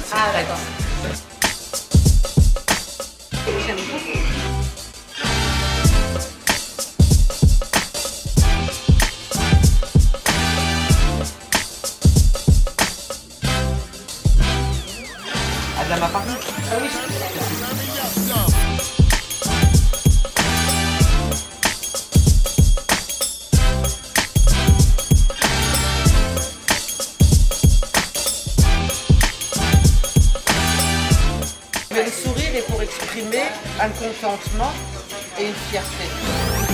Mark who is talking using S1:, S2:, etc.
S1: sont prêtes.
S2: D'accord. J'aime beaucoup.
S1: Adam a parlé.
S2: Ah oui, le sourire est pour exprimer un contentement et une fierté.